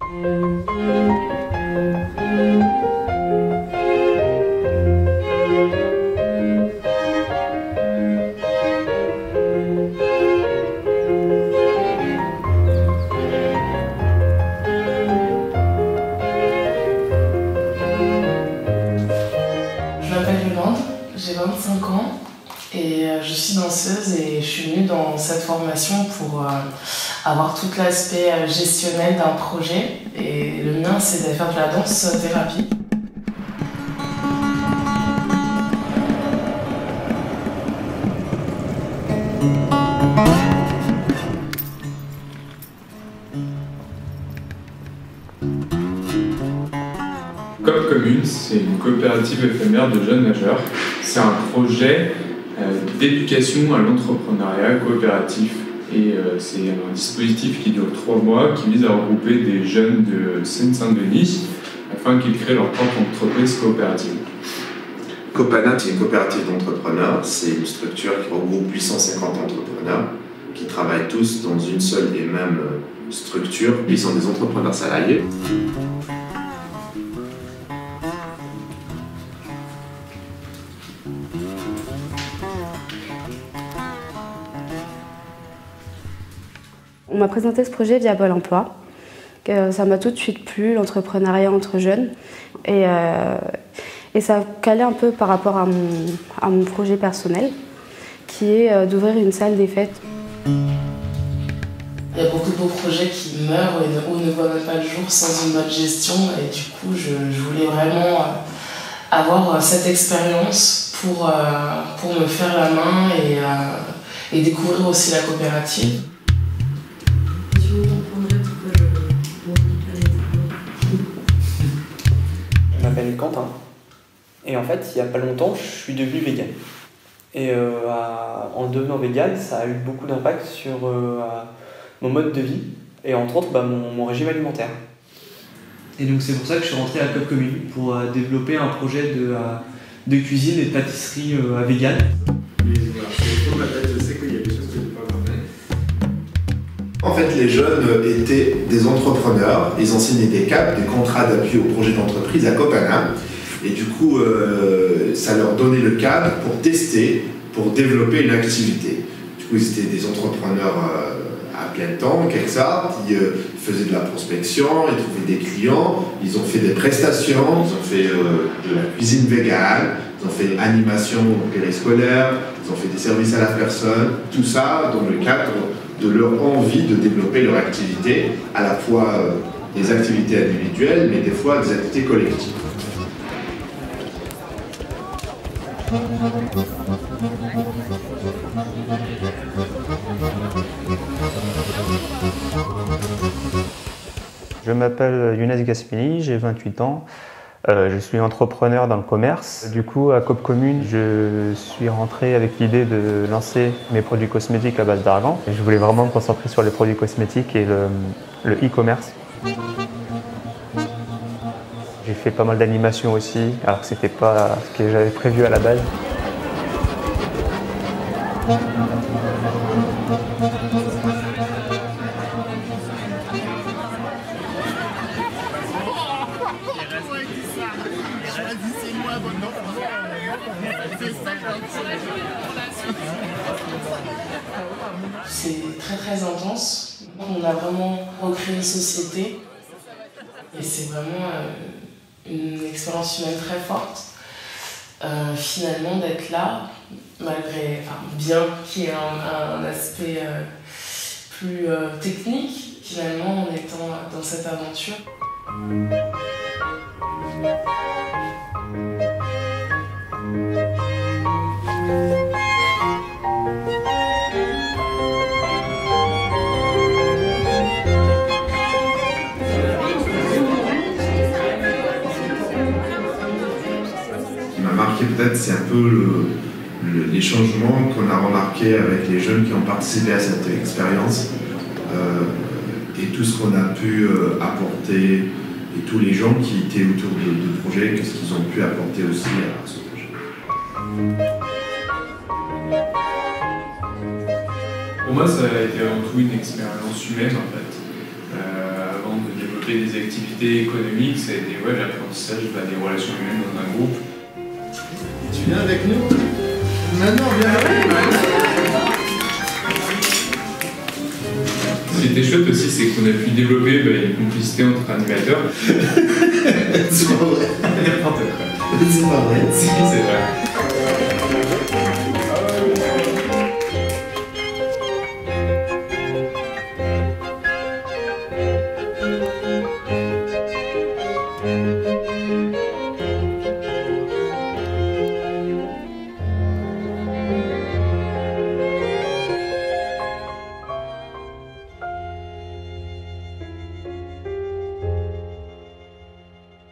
Je m'appelle Yolande, j'ai 25 ans et je suis danseuse et je suis venue dans cette formation pour avoir tout l'aspect gestionnel d'un projet et le mien c'est de faire de la danse-thérapie. COP Commune, c'est une coopérative éphémère de jeunes nageurs. C'est un projet d'éducation à l'entrepreneuriat coopératif et c'est un dispositif qui dure 3 mois qui vise à regrouper des jeunes de Seine-Saint-Denis afin qu'ils créent leur propre entreprise coopérative. Copana, c'est une coopérative d'entrepreneurs, c'est une structure qui regroupe 850 entrepreneurs qui travaillent tous dans une seule et même structure. Ils sont des entrepreneurs salariés. On m'a présenté ce projet via Pôle emploi. Ça m'a tout de suite plu, l'entrepreneuriat entre jeunes. Et ça calait un peu par rapport à mon projet personnel, qui est d'ouvrir une salle des fêtes. Il y a beaucoup de beaux projets qui meurent ou ne voient même pas le jour sans une bonne gestion. Et du coup, je voulais vraiment avoir cette expérience pour me faire la main et découvrir aussi la coopérative. Je m'appelle Quentin et en fait il n'y a pas longtemps je suis devenu vegan et en devenant vegan ça a eu beaucoup d'impact sur mon mode de vie et entre autres mon régime alimentaire. Et donc c'est pour ça que je suis rentré à COP Commune pour développer un projet de cuisine et de pâtisserie vegan. En fait, les jeunes étaient des entrepreneurs, ils ont signé des CAP, des contrats d'appui au projet d'entreprise à Copana. Et du coup, ça leur donnait le cadre pour tester, pour développer une activité. Du coup, ils étaient des entrepreneurs à plein temps, quelque ça, qui faisaient de la prospection, ils trouvaient des clients, ils ont fait des prestations, ils ont fait de la cuisine végane, ils ont fait animation périscolaire, ils ont fait des services à la personne, tout ça dans le cadre de leur envie de développer leur activité, à la fois des activités individuelles, mais des fois des activités collectives. Je m'appelle Younes Gaspini, j'ai 28 ans. Je suis entrepreneur dans le commerce. Du coup, à COP Commune, je suis rentré avec l'idée de lancer mes produits cosmétiques à base d'argan. Je voulais vraiment me concentrer sur les produits cosmétiques et le e-commerce. J'ai fait pas mal d'animations aussi, alors que c'était pas ce que j'avais prévu à la base. C'est très intense. On a vraiment recréé une société et c'est vraiment une expérience humaine très forte. Finalement d'être là, malgré, bien qu'il y ait un aspect plus technique, finalement en étant dans cette aventure. Peut-être c'est un peu les changements qu'on a remarqués avec les jeunes qui ont participé à cette expérience et tout ce qu'on a pu apporter et tous les gens qui étaient autour du projet, qu'est-ce qu'ils ont pu apporter aussi à ce projet. Pour moi, ça a été avant tout une expérience humaine en fait. Avant de développer développer des activités économiques, ça a été l'apprentissage des relations humaines dans un groupe. Tu viens avec nous? Maintenant, viens avec nous. Ce qui était chouette aussi, c'est qu'on a pu développer une complicité entre animateurs. C'est pas vrai. N'importe quoi. C'est pas vrai. Si, c'est vrai.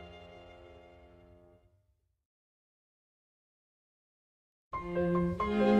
Thank you.